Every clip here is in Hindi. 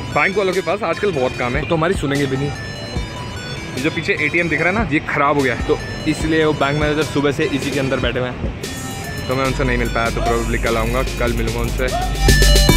बैंक वालों के पास आजकल बहुत काम है तो हमारी सुनेंगे भी नहीं। ये जो पीछे ATM दिख रहा है ना, ये खराब हो गया है, तो इसलिए वो बैंक मैनेजर सुबह से इसी के अंदर बैठे हुए हैं, तो मैं उनसे नहीं मिल पाया। तो प्रोबेबली कल आऊँगा, कल मिलूँगा उनसे।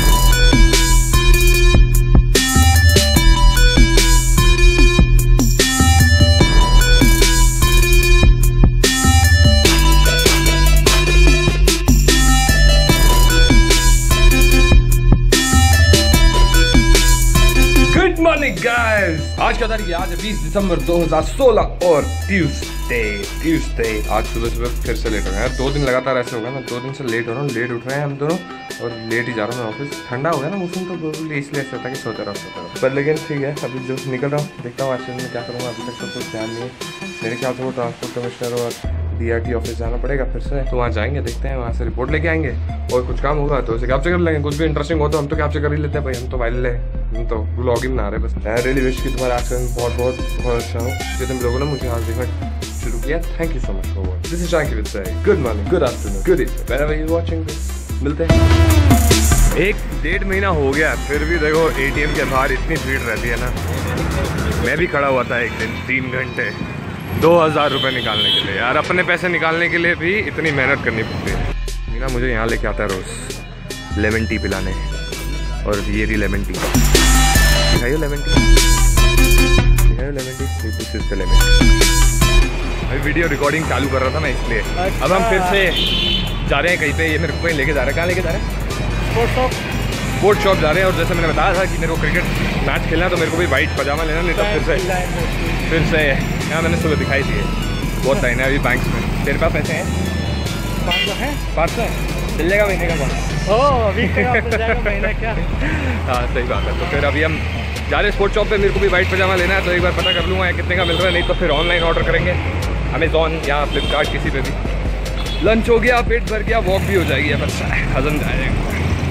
गाइस, आज का तारीख आज है 20 दिसंबर 2016 और ट्यूसडे। आज सुबह फिर से लेट हो गया यार। 2 दिन लगातार ऐसे हो गया, मैं 2 दिन से लेट हो रहा हूँ। लेट उठ रहे हैं हम दोनों और लेट ही जा रहा हूँ मैं ऑफिस। ठंडा हो गया ना मौसम, तो इसलिए ऐसा होता है कि सोते रहो। पर लेकिन ठीक है, अभी जो निकल रहा हूँ, देखता हूँ आज से मैं क्या करूँगा। अभी तक तो कुछ ध्यान नहीं है। मेरे ख्याल से वो ट्रांसपोर्ट कमिश्नर और DRT ऑफिस जाना पड़ेगा फिर से, तो वहाँ जाएंगे, देखते हैं, वहाँ से रिपोर्ट लेके आएंगे और कुछ काम होगा तो उसे कैप्चर कर लेंगे। कुछ भी इंटरेस्टिंग हो तो हम तो कैप्चर कर ही लेते हैं भाई, हम तो वायरल है, हम तो ब्लॉग ही बना रहे बस। आई रियली विश कि तुम्हारा आज बहुत बहुत बहुत अच्छा हो कि तुम लोगों ने मुझे आज देखना शुरू किया। Thank you so much for watching. This is Janki with say good morning, good afternoon, good evening, whenever you watching this. मिलते हैं। 1-1.5 महीना हो गया, फिर भी देखो ATM के बाहर इतनी भीड़ रहती है ना। मैं भी खड़ा हुआ था एक दिन 3 घंटे 2000 रुपये निकालने के लिए। यार अपने पैसे निकालने के लिए भी इतनी मेहनत करनी पड़ती है। मीना मुझे यहाँ लेके आता है रोज लेमन टी पिलाने, और ये रही लेमन टी। दिखाइए लेमन टी, दिखाइए lemon tea, this is the lemon tea. अभी वीडियो रिकॉर्डिंग चालू कर रहा था मैं इसलिए। अब हम फिर से जा रहे हैं कहीं पे, ये मेरे को कहीं लेके जा रहा है। कहाँ लेके जा रहे हैं? स्पोर्ट्स शॉप जा रहे हैं। और जैसे मैंने बताया था कि मेरे को क्रिकेट मैच खेलना है तो मेरे को भी वाइट पजामा लेना, नहीं तो फिर से यहाँ मैंने सुबह दिखाई थी। बहुत टाइम है अभी बैंक में। तेरे पास पैसे हैं? 500 है। 500 है, चल जाएगा महीने का। अभी महीना क्या? हाँ सही बात है। तो फिर अभी हम जा रहे हैं स्पोर्ट्स शॉप पे। मेरे को भी वाइट पजामा लेना है, तो एक बार पता कर लूँगा कितने का मिल रहा है, नहीं तो फिर ऑनलाइन ऑर्डर करेंगे अमेजॉन या फ्लिपकार्ट, किसी पे भी। लंच हो गया, पेट भर गया, वॉक भी हो जाएगी, अब अच्छा है, हजम जाएगा।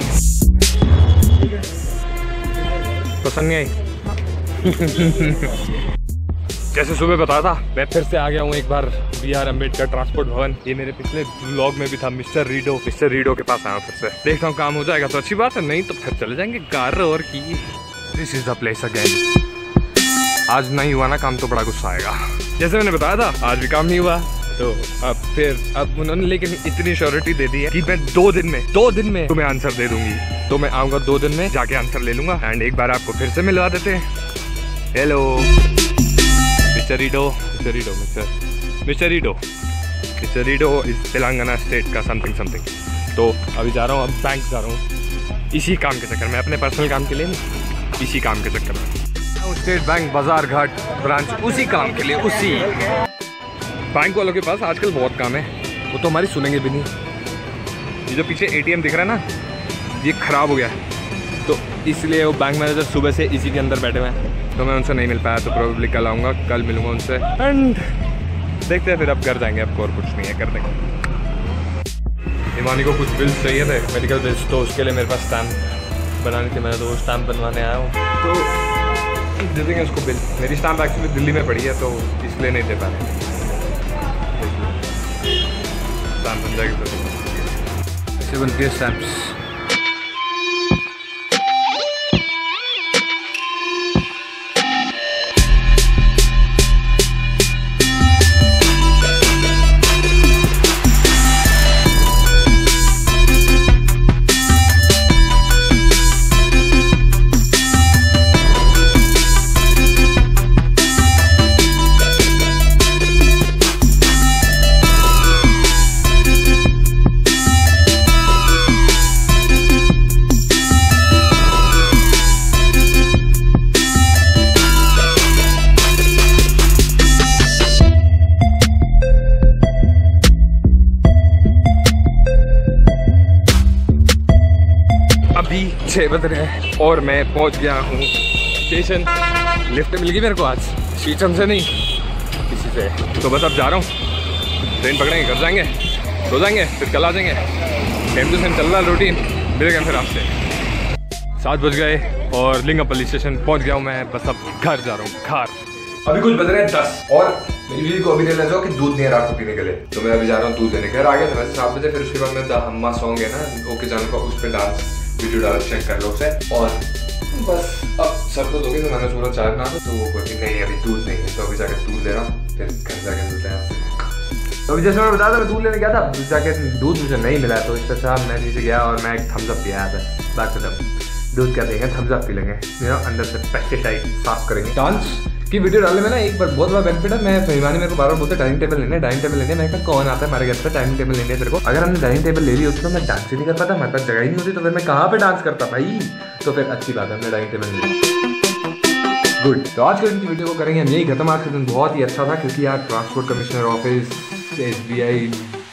पसंद नहीं आई? जैसे सुबह बताया था, मैं फिर से आ गया हूँ एक बार BR अम्बेडकर ट्रांसपोर्ट भवन। ये मेरे पिछले व्लॉग में भी था। मिस्टर रीडो के पास आया फिर से। देखता हूँ काम हो जाएगा तो अच्छी बात है, नहीं तो फिर चले जाएंगे कार और की। This is the place again. आज नहीं हुआ ना काम तो बड़ा गुस्सा आएगा। जैसे मैंने बताया था आज भी काम नहीं हुआ, तो अब उन्होंने लेकिन इतनी श्योरिटी दे दी है कि मैं 2 दिन में तुम्हें आंसर दे दूंगी। तो मैं आऊँगा 2 दिन में, जाके आंसर ले लूंगा। एंड एक बार आपको फिर से मिलवा देते हैं। Hello mister Reddy is Telangana state का समथिंग। तो अभी जा रहा हूँ, अब बैंक जा रहा हूँ इसी काम के चक्कर में, अपने पर्सनल काम के लिए नहीं, इसी काम के चक्कर में। स्टेट बैंक बाजार घाट ब्रांच, उसी काम के लिए, उसी। बैंक वालों के पास आजकल बहुत काम है, वो तो हमारी सुनेंगे भी नहीं। ये जो पीछे ATM दिख रहा है ना, ये खराब हो गया है, तो इसलिए वो बैंक मैनेजर सुबह से इसी के अंदर बैठे हुए हैं, तो मैं उनसे नहीं मिल पाया। तो प्रोबेबली कल आऊँगा, कल मिलूँगा उनसे। एंड देखते हैं फिर, अब घर जाएंगे। अब और कुछ नहीं है, कर देंगे। हिमानी को कुछ बिल्स चाहिए थे, मेडिकल बिल्स, तो उसके लिए मेरे पास स्टैम्प बनानी थी। मैंने तो वो स्टैम्प बनवाने आया हूँ, तो दे देंगे उसको बिल। मेरी स्टैम्प एक्चुअली दिल्ली में पड़ी है, तो इसलिए नहीं दे पा रहे। स्टैम्प बन जाएगी तो ऐसे बनती है स्टैम्प्स। अभी 6 बज रहे हैं और मैं पहुंच गया हूँ स्टेशन। लिफ्ट मिल गई मेरे को आज, शीशम से नहीं, किसी से। तो बस अब जा रहा हूँ, ट्रेन पकड़ेंगे, घर जाएंगे, सो जाएंगे, फिर कल आ जाएंगे। सेम टू सेम चल रहा रूटीन, मिलेगा फिर आपसे। 7 बज गए और लिंगमपल्ली स्टेशन पहुँच गया हूँ मैं। बस अब घर जा रहा हूँ, घर। अभी कुछ बज रहे हैं 10 और मेरी बीवी को अभी रियलाइज हो कि दूध नहीं है रात को पीने के लिए, तो मैं अभी जा रहा हूँ दूध देने। घर आ गया था वैसे 7 बजे। फिर उसके बाद मैं द हम्मा सॉन्ग है ना, ओके जान का, उस पर डांस वीडियो डाल, चेक कर लो उसे। और बस अब सर तो दोगे, तो मैंने सोचा चाय बना दो, तो वो बोलती नहीं अभी दूध नहीं है, तो अभी जाके दूध ले रहा हूँ, फिर घर जाके मिलते हैं। तो अभी जैसे मैं बताया था, मैं दूध लेने गया था, जाके दूध मुझे नहीं मिला, तो इससे अच्छा मैं नीचे गया और मैं एक थम्स अप पिया था। बात खत्म। दूध क्या देंगे, थम्स अप पी लेंगे, अंदर से पेस्टिसाइड साफ करेंगे। डांस की वीडियो डालने में ना एक बार बहुत बड़ा बेनिफिट है। मैं फरीमानी मेरे को बार बार बोलते डाइनिंग टेबल लेने, डाइनिंग टेबल लेने। मैं कहा कौन आता है हमारे घर पे डाइनिंग टेबल लेने तेरे को? अगर हमने डाइनिंग टेबल ले ली होती तो मैं डांस ही नहीं कर पाता, हमारे पास जगह ही नहीं होती, तो फिर मैं कहाँ पे डांस करता भाई? तो फिर अच्छी बात है हमने डाइनिंग टेबल ले ली। गुड। तो आज के दिन की वीडियो को करेंगे हम यही खत्म। आज का दिन बहुत ही अच्छा था क्योंकि यार transport commissioner office, SBI,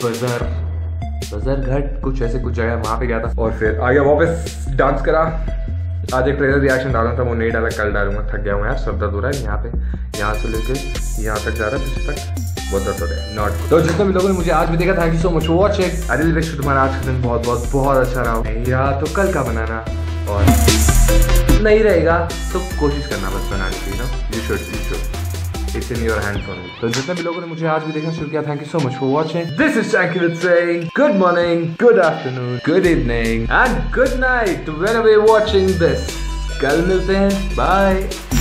Bazar Ghat, कुछ ऐसे कुछ जगह वहाँ पे गया था और फिर आ गया वापस, डांस करा। आज एक ट्रेलर रिएक्शन डालना था, वो नहीं डाला, कल डालूंगा। थक गया हूँ यार, सर दर्द हो रहा है यहाँ पे, यहाँ से लेके यहाँ तक जा रहा है, पीछे तक बहुत दर्द हो रहा है। नॉट। तो जितने भी लोगों ने मुझे आज भी देखा, thank you so much for watching. I really wish तुम्हारा आज का दिन बहुत बहुत बहुत अच्छा रहा। या तो कल का बनाना, और नहीं रहेगा तो कोशिश करना बस बनाने की। You should it's in your hands only. तो जितने भी लोगों ने मुझे आज भी देखना शुरू किया, thank you so much for watching. This is Shankar saying good morning, good afternoon, good evening and good night whenever you watching this. कल मिलते हैं, बाय।